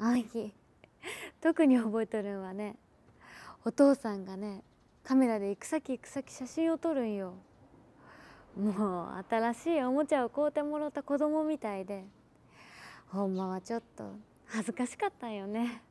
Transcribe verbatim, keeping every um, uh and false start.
あの日特に覚えとるんはね、お父さんがねカメラで行く先行く先写真を撮るんよ。もう新しいおもちゃを買うてもろた子供みたいで、ほんまはちょっと恥ずかしかったんよね。